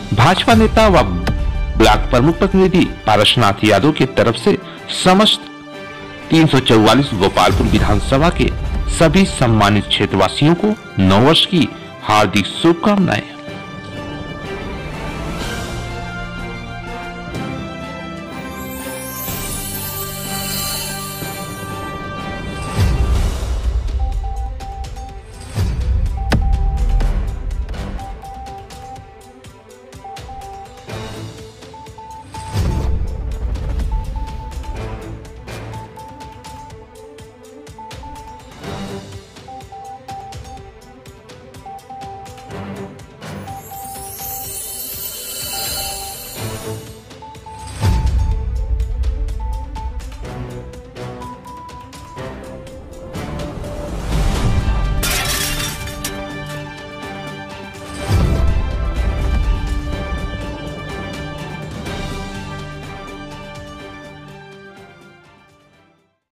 भाजपा नेता व ब्लॉक प्रमुख प्रतिनिधि पारसनाथ यादव की तरफ से समस्त 344 गोपालपुर विधानसभा के सभी सम्मानित क्षेत्रवासियों को नववर्ष की हार्दिक शुभकामनाएं।